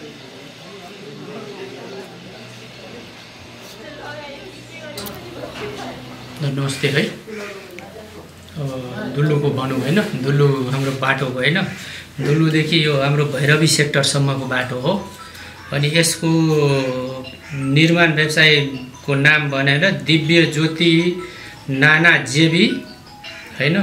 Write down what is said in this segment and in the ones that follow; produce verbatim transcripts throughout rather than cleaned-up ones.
नमस्ते है। दुल्लुको भनौँ होइन, दुल्लु हाम्रो बाटो हो होइन, दुल्लुदेखि यो हाम्रो भैरवी सेक्टरसम्मको बाटो हो। अनि यसको निर्माण व्यवसायको नाम भनेर दिव्य ज्योति नाना जेबी होइन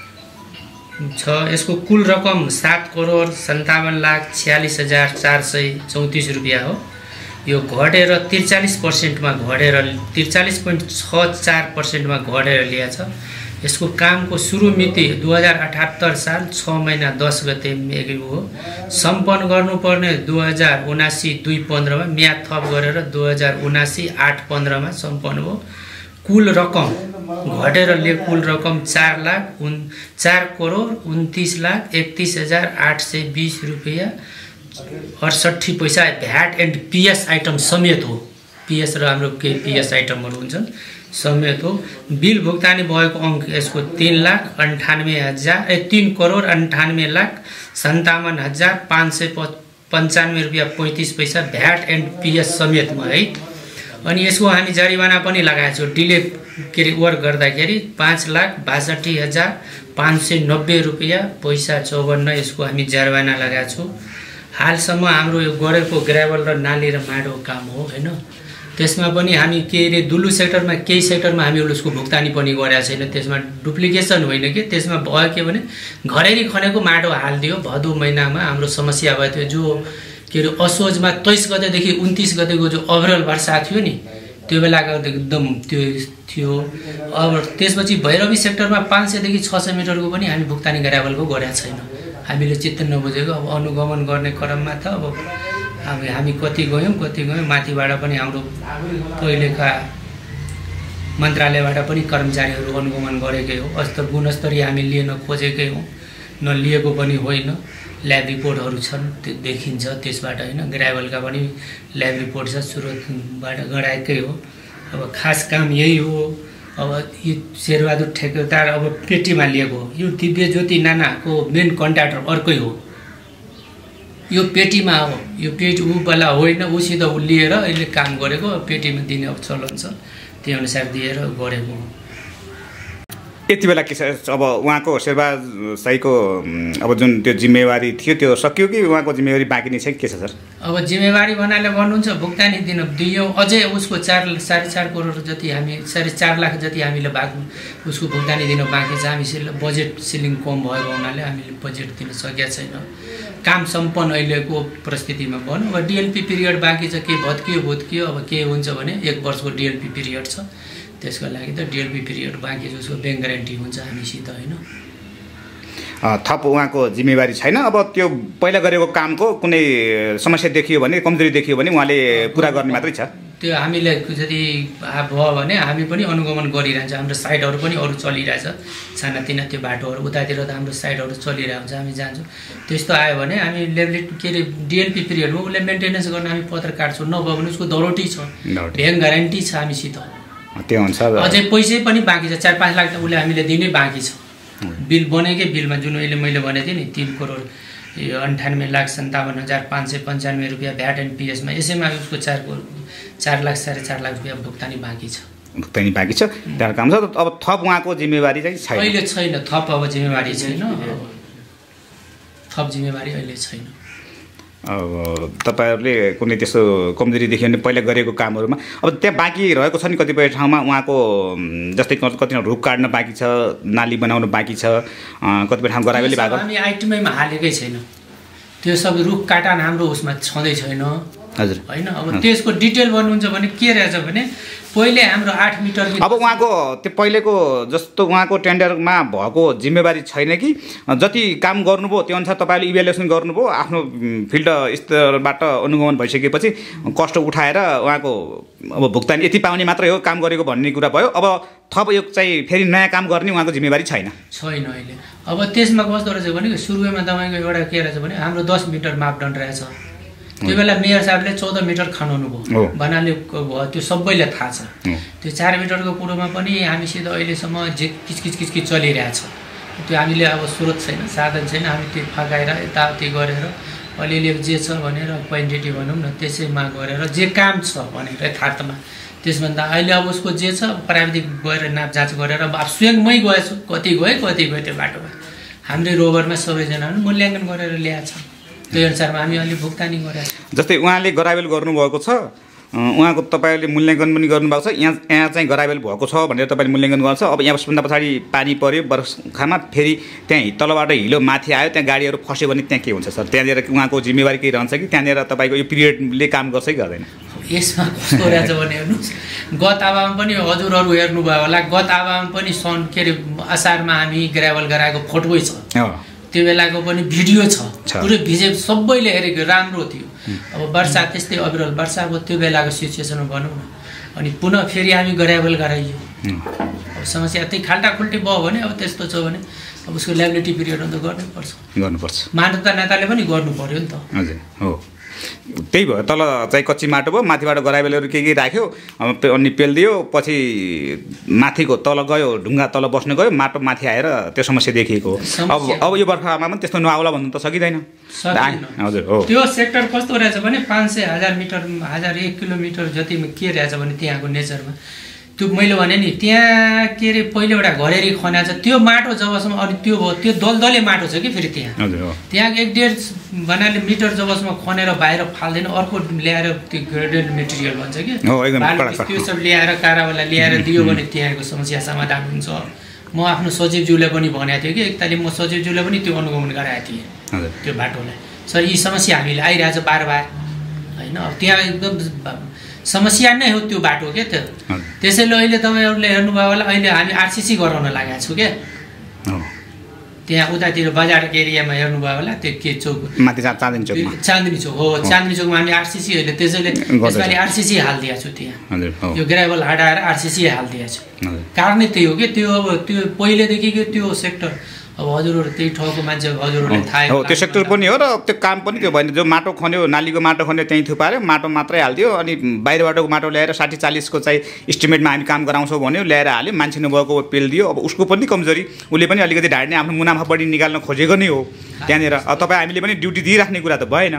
छ। यसको कुल रकम सात करोड सन्तावन लाख छ्यालिस हजार चार सय चौतिस रुपियाँ हो। यो घटेर त्रिचालिस पर्सेन्टमा घटेर त्रिचालिस पोइन्ट छ चार पर्सेन्टमा घटेर ल्याएको छ। यसको कामको सुरु मिति दुई हजार अठहत्तर साल छ महिना दस गते हो। सम्पन्न गर्नुपर्ने दुई हजार उनासी दुई पन्ध्रमा म्याद थप गरेर दुई हजार उनासी आठ पन्ध्रमा सम्पन्न हो। कुल रकम घटेर ले कुल रकम चार लाख उन चार करोड उन्तिस लाख एकतिस हजार आठ सय बिस रुपियाँ अडसट्ठी पैसा भ्याट एन्ड पिएस आइटम समेत हो। पिएस र हाम्रो केही पिएस आइटमहरू हुन्छन् समेत हो। बिल भुक्तानी भएको अङ्क यसको तीन लाख अन्ठानब्बे हजार ए तीन करोड अन्ठानब्बे लाख सन्तावन हजार पाँच सय पन्चानब्बे रुपियाँ पैँतिस पैसा भ्याट एन्ड पिएस समेतमा है। अनि यसको हामी जरिवाना पनि लगाएको छौँ। डिले के अरे वर्क गर्दाखेरि पाँच लाख बासठी हजार पाँच सय नब्बे रुपियाँ पैसा चौवन्न यसको हामी जरिवाना लगाएको छौँ। हालसम्म हाम्रो यो गरेको ग्राभल र नाली र माटोको काम हो होइन। त्यसमा पनि हामी के अरे दुल्लु सेक्टरमा केही सेक्टरमा हामी उसको भुक्तानी पनि गरेका छैन। त्यसमा डुप्लिकेसन होइन कि, त्यसमा भयो के भने घरेरी खनेको माटो हालिदियो। भदौ महिनामा हाम्रो समस्या भयो थियो। जो के अरे असोजमा तेइस गतेदेखि उन्तिस गतेको जो अभरल वर्षा थियो नि, त्यो बेलाको एकदम त्यो थियो। अब त्यसपछि भैरवी सेक्टरमा पाँच सयदेखि छ सय मिटरको पनि हामी भुक्तानी ग्राभलको गरेका छैन। हामीले चित्त नबुझेको अब अनुगमन गर्ने क्रममा त अब अब हामी कति गयौँ कति गयौँ माथिबाट पनि हाम्रो पहिलेका मन्त्रालयबाट पनि कर्मचारीहरू अनुगमन गरेकै हो। अस्त गुणस्तरीय हामी लिन खोजेकै हौँ, नलिएको पनि होइन। ल्याब रिपोर्टहरू छन्, त्यो देखिन्छ त्यसबाट होइन। ग्राभलका पनि ल्याब रिपोर्ट छ, सुरतबाट गराएकै हो। अब खास काम यही हो। अब यो शेरबहादुर ठेकेदार अब पेटीमा लिएको हो। यो दिव्य ज्योति नानाको मेन कन्ट्र्याक्टर अर्कै हो। यो पेटीमा हो, यो पेटी ऊवाला होइन, उसित ऊ लिएर अहिले काम गरेको पेटीमा दिने अब चलन छ, त्यही अनुसार दिएर गरेको हो। यति बेला के छ अब उहाँको शेरबहादुर शाहीको अब जुन त्यो जिम्मेवारी थियो त्यो सकियो कि उहाँको जिम्मेवारी बाँकी नै छ के छ सर? अब जिम्मेवारी भन्नाले भन्नुहुन्छ भुक्तानी दिन दियो। अझै उसको चार साढे चार करोड जति हामी साढे चार लाख जति हामीले भाग उसको भुक्तानी दिन बाँकी छ। हामी बजेट सिलिङ कम भएको हुनाले हामीले बजेट दिन सकेका छैन। काम सम्पन्न अहिलेको परिस्थितिमा भनौँ। अब डिएलपी पिरियड बाँकी छ, के भत्कियो भत्कियो। अब के हुन्छ भने एक वर्षको डिएलपी पिरियड छ, त्यसको लागि त डिएलपी पिरियड बाँकी छ, उसको ब्याङ्क ग्यारेन्टी हुन्छ हामीसित होइन। थप उहाँको जिम्मेवारी छैन। अब त्यो पहिला गरेको कामको कुनै समस्या देखियो भने, कमजोरी देखियो भने उहाँले पुरा गर्ने मात्रै छ। त्यो हामीले यदि भयो भने हामी पनि अनुगमन गरिरहन्छ। हाम्रो साइटहरू पनि अरू चलिरहेछ, सानातिना त्यो बाटोहरू उतातिर त हाम्रो साइटहरू चलिरहेको हुन्छ, हामी जान्छौँ। त्यस्तो आयो भने हामी लेभलिट के अरे डिएलपी पिरियडमा उसले मेन्टेनेन्स गर्न हामी पत्र काट्छौँ। नभयो भने उसको दरोटी छ, ब्याङ्क ग्यारेन्टी छ हामीसित। त्यो अनुसार अझै पैसै पनि बाँकी छ, चार पाँच लाख त उसले हामीले दिनै बाँकी छ। बिल बनेकै बिलमा जुन अहिले मैले भनेको थिएँ नि तीन करोड यो अन्ठानब्बे लाख सन्तावन हजार पाँच सय पन्चानब्बे रुपियाँ भ्याट एन्ड पिएसमा यसैमा उसको चार करोड चार लाख साढे चार लाख रुपियाँ भुक्तानी बाँकी छ। भुक्तानी बाँकी छ, त्यहाँ काम छ। अब थप उहाँको जिम्मेवारी चाहिँ छैन अहिले छैन। थप अब जिम्मेवारी छैन, थप जिम्मेवारी अहिले छैन। अब तपाईँहरूले कुनै त्यस्तो कमजोरी देख्यो भने पहिला गरेको कामहरूमा अब त्यहाँ बाँकी रहेको छ नि कतिपय ठाउँमा उहाँको जस्तै कति रुख काट्न बाँकी छ, नाली बनाउनु बाँकी छ, कतिपय ठाउँ गराएकै भएको हामी आइटमैमा हालेकै छैन। त्यो सब रुख काटान हाम्रो उसमा छँदै छैन हजुर होइन। अब त्यसको डिटेल भन्नुहुन्छ भने के रहेछ भने पहिले हाम्रो आठ मिटर अब उहाँको त्यो पहिलेको जस्तो उहाँको टेन्डरमा भएको जिम्मेवारी छैन कि जति काम गर्नुभयो त्यो अनुसार तपाईँले इभ्यालुएसन गर्नुभयो आफ्नो फिल्ड स्तरबाट अनुगमन भइसकेपछि कष्ट उठाएर उहाँको अब भुक्तानी यति पाउने मात्रै हो काम गरेको भन्ने कुरा भयो। अब थप यो चाहिँ फेरि नयाँ काम गर्ने उहाँको जिम्मेवारी छैन छैन अहिले। अब त्यसमा कस्तो रहेछ भने सुरुमा तपाईँको एउटा के रहेछ भने हाम्रो दस मिटर मापदण्ड रहेछ। त्यो बेला मेयर साहबले चौध मिटर खनाउनु भयो भन्नाले भयो, त्यो सबैलाई थाहा छ। त्यो चार मिटरको कुरोमा पनि हामीसित अहिलेसम्म जे किचकिच किचकिच चलिरहेछ। त्यो हामीले अब स्रोत छैन, साधन छैन, हामी त्यो फकाएर यताउति गरेर अलिअलि जे छ भनेर क्वान्टिटी भनौँ न त्यसैमा गरेर जे काम छ भनेर यथार्थमा त्यसभन्दा अहिले अब उसको जे छ प्राविधिक गएर नाप जाँच गरेर अब स्वयंमै गएछु कति गयो कति गयो त्यो बाटोमा हाम्रै रोभरमा सबैजना मूल्याङ्कन गरेर ल्याएको छ त्यही अनुसारमा हामी अलि भुक्तानी गरेका छौँ। जस्तै उहाँले गराबेल गर्नुभएको छ उहाँको तपाईँले मूल्याङ्कन पनि गर्नुभएको छ यहाँ यहाँ चाहिँ गराबेल भएको छ भनेर तपाईँले मूल्याङ्कन गर्छ अब यहाँभन्दा पछाडि पानी पऱ्यो बर्खामा फेरि त्यहाँ तलबाट हिलो माथि आयो त्यहाँ गाडीहरू फस्यो भने त्यहाँ के हुन्छ सर त्यहाँनिर उहाँको जिम्मेवारी केही रहन्छ कि त्यहाँनिर तपाईँको यो पिरियडले काम गर्छ कि गर्दैन? यसमा कस्तो रहेछ भने हेर्नुहोस् गत आवामा पनि हजुरहरू हेर्नुभयो होला गत आवामा पनि सन् के अरे असारमा हामी ग्राभल गराएको फोटोै छ त्यो बेलाको पनि भिडियो छ पुरै भिजे सबैले हेरेको राम्रो थियो। अब वर्षा त्यस्तै अविरल वर्षा अब त्यो बेलाको सिचुएसनमा भनौँ न अनि पुनः फेरि हामी ग्राभल गराइयो अब समस्या त्यही खाल्टाखुल्टी भयो भने अब त्यस्तो छ भने अब उसको ल्याबिलिटी पिरियडमा त गर्नुपर्छ गर्नुपर्छ मानवता नेताले पनि गर्नु पर्यो नि त। हजुर हो त्यही भयो तल चाहिँ कच्ची माटो भयो माथिबाट गराबेलहरू के के राख्यो अनि पेलिदियो पछि माथिको तल गयो ढुङ्गा तल बस्न गयो माटो माथि आएर त्यो समस्या देखिएको हो। अब अब यो बर्खामा पनि त्यस्तो नआउला भन्नु त सकिँदैन। हजुर हो त्यो सेक्टर कस्तो रहेछ भने पाँच सय हजार मिटर हजार एक किलोमिटर जतिमा के रहेछ भने त्यहाँको नेचरमा त्यो मैले भने नि त्यहाँ के अरे पहिलो एउटा घरेरी खना छ त्यो माटो जबसम्म अनि त्यो त्यो दलदले माटो छ कि फेरि त्यहाँ त्यहाँ एक डेढ भन्नाले मिटर जबसम्म खनेर बाहिर फाल्दैन अर्को ल्याएर त्यो ग्रेडेड मेटेरियल भन्छ कि त्यो सब ल्याएर कारावाला ल्याएर दियो भने त्यहाँको समस्या समाधान हुन्छ। म आफ्नो सचिवज्यूले पनि भनेको थिएँ कि एकतालि म सचिवज्यूले पनि त्यो अनुगमन गराएको थिएँ त्यो बाटोलाई सर यी समस्या हामीले आइरहेछ बार बार होइन अब त्यहाँ एकदम समस्या नै हो त्यो बाटो के त त्यसैले अहिले तपाईँहरूले हेर्नुभयो होला अहिले हामी आरसिसी गराउन लागेका छौँ क्या त्यहाँ उतातिर बजारको एरियामा हेर्नुभयो होला त्यो के चौक माथि चाँदनी चौक चाँदनी चौक हो चाँदनी चौकमा हामी आरसिसी अहिले त्यसैले यसपालि आरसिसी हालिदिएको छु त्यहाँ यो ग्राभल हटाएर आरसिसी हालिदिएको छु कारणै त्यही हो कि त्यो अब त्यो पहिलेदेखिको त्यो सेक्टर अब हजुरहरू त्यही ठाउँको मान्छे हजुरहरूलाई थाहा हो त्यो सेक्टर पनि हो र त्यो काम पनि त्यो भएन जो माटो खन्यो नालीको माटो खन्यो त्यहीँ थुपाऱ्यो माटो मात्रै हालिदियो अनि बाहिरबाटको माटो ल्याएर साठी चालिसको चाहिँ इस्टिमेटमा हामी काम गराउँछौँ भन्यो ल्याएर हाल्यो मान्छे नभएको पेलिदियो अब उसको पनि कमजोरी उसले पनि अलिकति ढाड्ने आफ्नो मुनाफा बढी निकाल्न खोजेको नै हो त्यहाँनिर अब तपाईँ हामीले पनि ड्युटी दिइराख्ने कुरा त भएन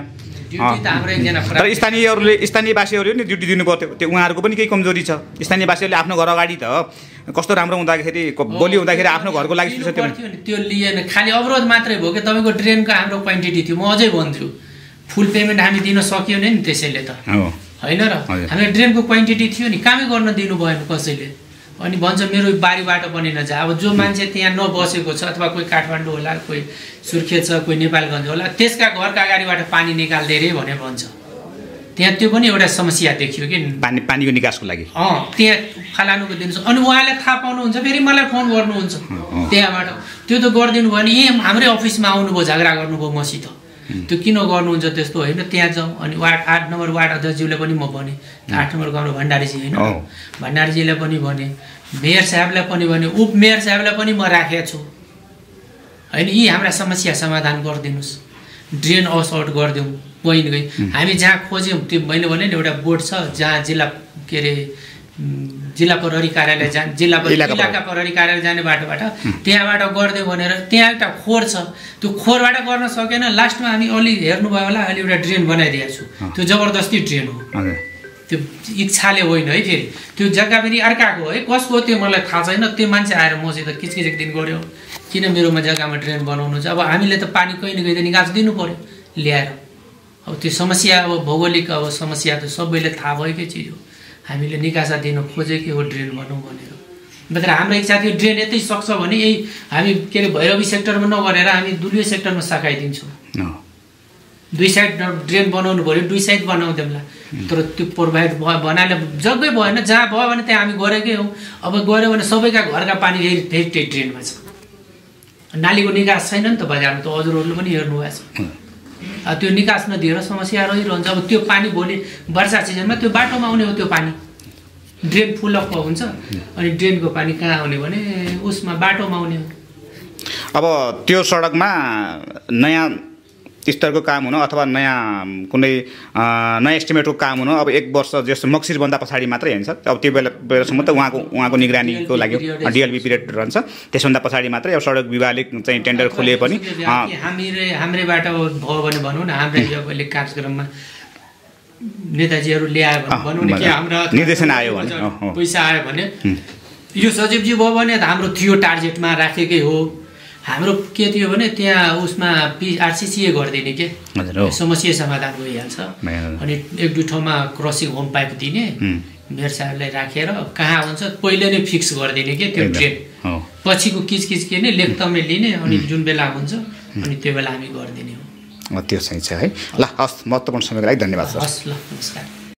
तर स्थानीयहरूले स्थानीयवासीहरूले नि ड्युटी दिनु पर्थ्यो त्यो उहाँहरूको पनि केही कमजोरी छ स्थानीयवासीहरूले आफ्नो घर अगाडि त कस्तो राम्रो हुँदाखेरि बोली हुँदाखेरि आफ्नो घरको लागि त्यो लिएन खालि अवरोध मात्रै भयो कि तपाईँको ड्रेनको हाम्रो क्वान्टिटी थियो म अझै भन्छु फुल पेमेन्ट हामी दिन सकियो नि त्यसैले त होइन र हाम्रो ड्रेनको क्वान्टिटी थियो नि कामै गर्न दिनु भएन कसैले अनि भन्छ मेरो बारीबाट पनि नजा अब जो मान्छे त्यहाँ नबसेको छ अथवा कोही काठमाडौँ होला कोही सुर्खेत छ कोही नेपालगञ्ज होला त्यसका घरका अगाडिबाट पानी निकाल्दै रे भनेर भन्छ त्यहाँ त्यो पनि एउटा समस्या देखियो कि पानी पानीको निकासको लागि अँ त्यहाँ फालानुको दिनु अनि उहाँले थाहा पाउनुहुन्छ फेरि मलाई फोन गर्नुहुन्छ त्यहाँबाट त्यो त गरिदिनु भयो भने यहीँ हाम्रै अफिसमा आउनुभयो झगडा गर्नुभयो मसित त्यो किन गर्नुहुन्छ त्यस्तो होइन त्यहाँ जाउँ अनि वार्ड आठ नम्बर वार्ड अध्यक्षज्यूले पनि म भने आठ नम्बरको हाम्रो भण्डारीजी होइन भण्डारीजीलाई पनि भने मेयर साहेबलाई पनि भने उप मेयर साहेबलाई पनि म राखेको छु होइन यी हाम्रा समस्या समाधान गरिदिनुहोस् ड्रेन असर्ट गरिदिउँ पहिलो गई हामी जहाँ खोज्यौँ त्यो मैले भने नि एउटा बोर्ड छ जहाँ जिल्ला के अरे जिल्ला प्रहरी कार्यालय जा जिल्ला इलाका प्रहरी कार्यालय जाने बाटोबाट त्यहाँबाट गरिदियो भनेर त्यहाँ एउटा खोर छ त्यो खोरबाट गर्न सकेन लास्टमा हामी अलि हेर्नुभयो होला अहिले एउटा ड्रेन बनाइदिएको छु त्यो जबरजस्ती ड्रेन हो त्यो इच्छाले होइन है फेरि त्यो जग्गा फेरि अर्काको है कसको त्यो मलाई थाहा छैन त्यो मान्छे आएर मसित किचकिच एक दिन गऱ्यो किन मेरोमा जग्गामा ड्रेन बनाउनु छ अब हामीले त पानी कहीँ न कहीँ त निकास दिनु पऱ्यो ल्याएर अब त्यो समस्या अब भौगोलिक अब समस्या त सबैले थाहा भएकै चिज हो हामीले निकासा दिन खोजेकै हो ड्रेन बनाउँ भनेर मात्र हाम्रो एक साथी ड्रेन यतै सक्छ भने यही हामी के अरे भैरवी सेक्टरमा नगरेर हामी दुलिया सेक्टरमा सकाइदिन्छौँ दुई साइड ड्रेन बनाउनु पऱ्यो दुई साइड बनाउँदैला तर त्यो प्रोभाइड भयो बनाएर जग्गै भएन जहाँ भयो भने त्यहाँ हामी गरेकै हौँ अब गऱ्यो भने सबैका घरका पानी फेरि फेरि त्यही ड्रेनमा छ नालीको निकास छैन नि त बजारमा त हजुरहरूले पनि हेर्नु भएको छ त्यो निकास नदिएर समस्या रहिरहन्छ अब त्यो पानी भोलि वर्षा सिजनमा त्यो बाटोमा आउने हो त्यो पानी ड्रेन फुल अफ हुन्छ अनि ड्रेनको पानी कहाँ आउने भने उसमा बाटोमा आउने हो। अब त्यो सडकमा नयाँ स्तरको काम हुन अथवा नयाँ कुनै नयाँ एस्टिमेटको काम हुन अब एक वर्ष जस्तो मक्सिरभन्दा पछाडि मात्रै हुन्छ। अब त्यो बेला बेलासम्म त उहाँको उहाँको निगरानीको लागि डिएलबी पिरियड रहन्छ। त्यसभन्दा पछाडि मात्रै अब सडक विभागले चाहिँ टेन्डर खोले पनि हामीले हाम्रैबाट भयो भने भनौँ न हाम्रै अहिले कार्यक्रममा नेताजीहरू ल्यायो भनौँ न के हाम्रा निर्देशन आयो भने पैसा आयो भने यो सचिवजी भयो भने हाम्रो थियो टार्गेटमा राखेकै हो। हाम्रो के थियो भने त्यहाँ उसमा पी आरसिसिए गरिदिने के समस्या समाधान भइहाल्छ। अनि एक दुई ठाउँमा क्रसिङ होम पाइप दिने मेयर साहबलाई राखेर कहाँ हुन्छ पहिले नै फिक्स गरिदिने के त्यो ड्रेन पछिको किचकिच के नै लेखतमै लिने अनि जुन बेला हुन्छ अनि त्यो बेला हामी गरिदिने हो। त्यो चाहिँ छ है। ल हस् महत्त्वपूर्ण समयको लागि धन्यवाद। हस् ल नमस्कार।